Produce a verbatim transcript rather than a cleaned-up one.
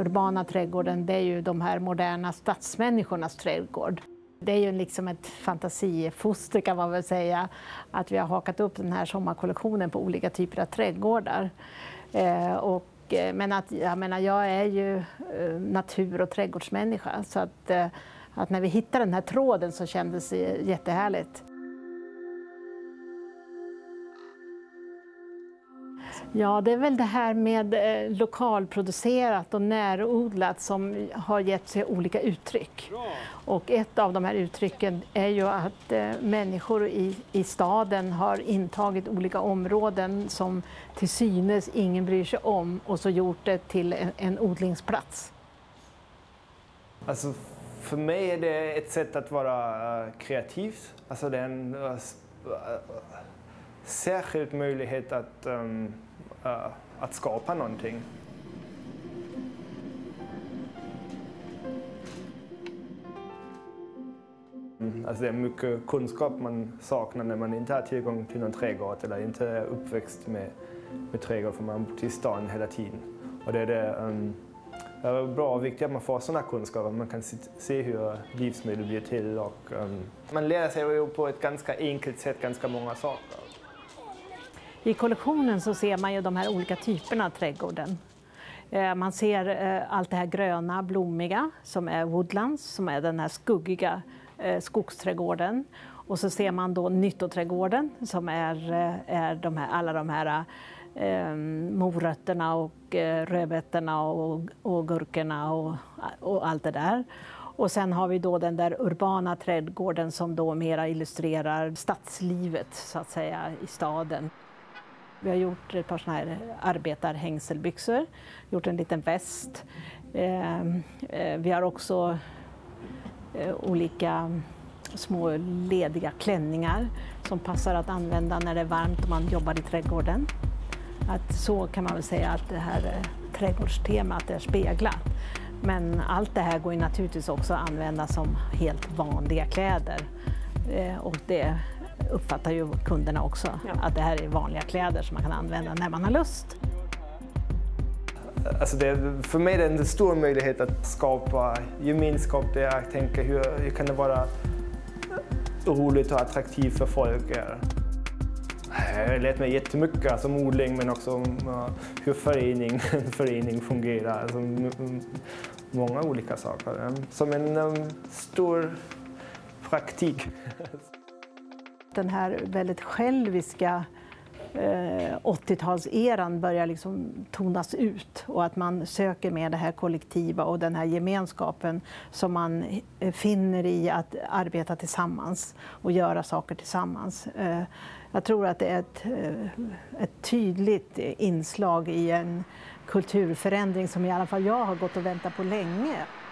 urbana trädgården, det är ju de här moderna stadsmänniskornas trädgård. Det är ju liksom ett fantasifoster kan man väl säga, att vi har hakat upp den här sommarkollektionen på olika typer av trädgårdar. Eh, och, men att, jag menar, jag är ju eh, natur- och trädgårdsmänniska, så att, eh, att när vi hittade den här tråden så kändes det jättehärligt. Ja, det är väl det här med eh, lokalproducerat och närodlat som har gett sig olika uttryck. Och ett av de här uttrycken är ju att eh, människor i, i staden har intagit olika områden som till synes ingen bryr sig om och så gjort det till en, en odlingsplats. Alltså, för mig är det ett sätt att vara uh, kreativ. Alltså, det är en uh, uh, särskild möjlighet att um, Uh, att skapa någonting. Mm. Alltså det är mycket kunskap man saknar när man inte har tillgång till någon trädgård eller inte är uppväxt med, med trädgård, för man bor till stan hela tiden. Och det är, det, um, det är bra och viktigt att man får sådana kunskaper. Man kan se, se hur livsmedel blir till och um, man lär sig ju på ett ganska enkelt sätt ganska många saker. I kollektionen så ser man ju de här olika typerna av trädgården. Man ser allt det här gröna, blommiga som är woodlands, som är den här skuggiga skogsträdgården. Och så ser man då nyttoträdgården som är, är de här, alla de här eh, morötterna och rödbetorna och, och gurkorna och, och allt det där. Och sen har vi då den där urbana trädgården som då mera illustrerar stadslivet så att säga i staden. Vi har gjort ett par såna här arbetarhängselbyxor, gjort en liten väst. Eh, eh, vi har också eh, olika små lediga klänningar som passar att använda när det är varmt och man jobbar i trädgården. Att så kan man väl säga att det här eh, trädgårdstemat är speglat. Men allt det här går ju naturligtvis också att använda som helt vanliga kläder. Eh, och det uppfattar ju kunderna också, ja. Att det här är vanliga kläder som man kan använda när man har lust. Alltså det, för mig är det en stor möjlighet att skapa gemenskap där jag tänker hur, hur kan det vara roligt och attraktivt för folk. Jag har lärt mig jättemycket alltså om odling men också om uh, hur förening, förening fungerar. Alltså, många olika saker. Som en um, stor praktik. Den här väldigt själviska eh, åttiotalseran börjar liksom tonas ut och att man söker med det här kollektiva och den här gemenskapen som man finner i att arbeta tillsammans och göra saker tillsammans. Eh, jag tror att det är ett, ett tydligt inslag i en kulturförändring som i alla fall jag har gått och väntat på länge.